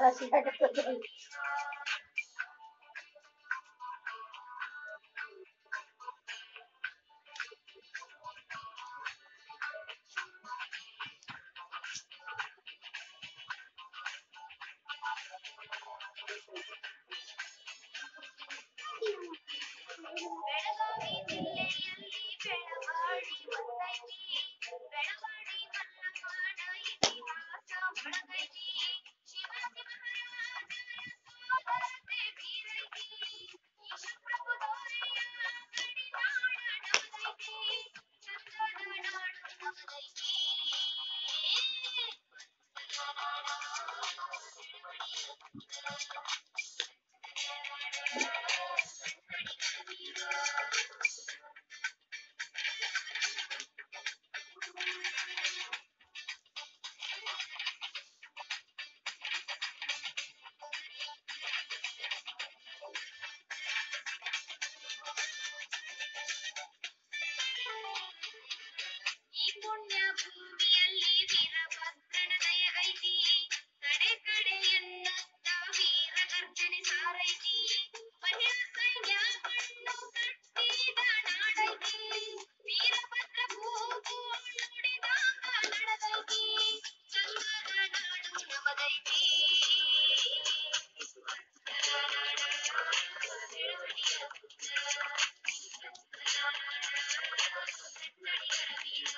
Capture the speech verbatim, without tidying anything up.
ಬೆಳಗಾವಿ ಜಿಲ್ಲೆಯಲ್ಲಿ ಬೆಳವಾಡಿ ಬಂದೈತಿ, ಬೆಳವಾಡಿ ಮಲ್ಲಮ್ಮನ ಇತಿಹಾಸ ಮೊಳಗೈತಿ, ಶಿವಾಜಿ ಮಹಾರಾಜರ ಸೋದರತೆ ಬೀರೈತಿ, ಈಶಪ್ರಭು ದೊರೆಯ ಗಡಿನಾಡ ನಮದೈತಿ, ಚಂದದ ನಾಡು ನಮದೈತಿ. ಈ ಪುಣ್ಯ ಭೂಮಿಯಲ್ಲಿ ವೀರಭದ್ರನ ದಯ ಐತಿ, ಕಡೆ ಕಡೆ ಎನ್ನುತ್ತ ವೀರ ಗರ್ಜನೆ ಸಾರೈತಿ, ಮಹಿಳಾ ಸೈನ್ಯ ಮಣ್ಣು ಕಟ್ಟಿದ ನಾಡೈತಿ, ವೀರಭದ್ರ ಕೂಗು ನುಡಿದಾಗ ನಡೆದೈತಿ, ಚಂದದ ನಾಡು ನಮದೈತಿ. ಬೆಳವಣಿಯ ಕನ್ನಡಿಗರ ವೀರ.